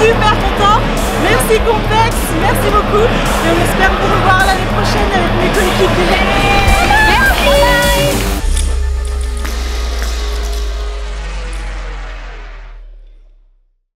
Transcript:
super content. Merci Compex, merci beaucoup. Et on espère vous revoir l'année prochaine avec mes coéquipiers. Merci.